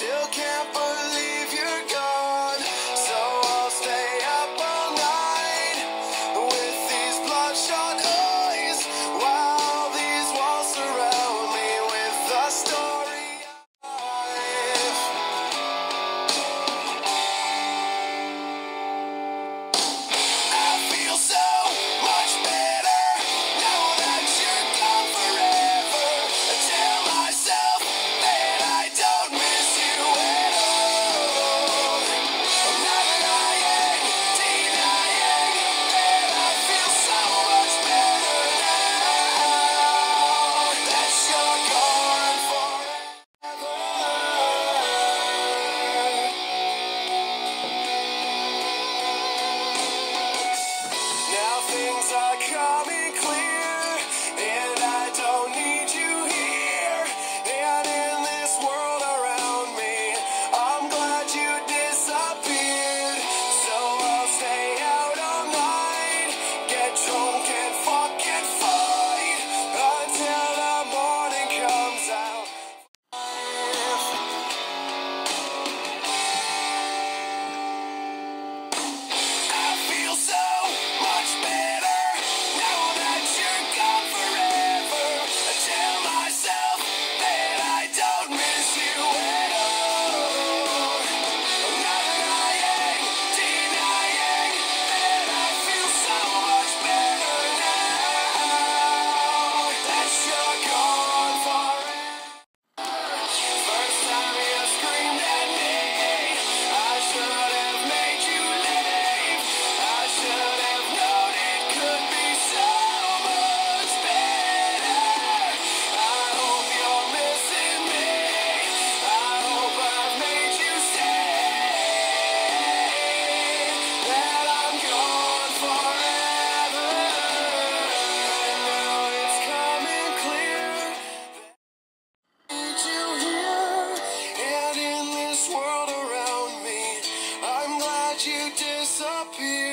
Still can't believe you're gone, so I'll stay up all night with these bloodshot eyes while these walls surround me with the story of life. I feel so much better now that you're gone forever. I tell myself that I don't miss you at all. I'm not lying, denying that I feel so much better now that you're gone forever. Now things are coming clear, and I don't need you here. And in this world around me, I'm glad you disappeared. So I'll stay out all night, get drunk and fucking fight until the morning comes out. I feel so much better now that you're gone forever. I tell myself that I don't miss you at all. I'm not lying, denying that I feel so much better now that you're gone forever. First time you screamed at me, I should have made you leave. I should have known it could be so much better. I hope you're missing me. I hope I've made you say that I'm gone forever. Now it's coming clear. Need you here, and in this world around me, I'm glad you disappeared.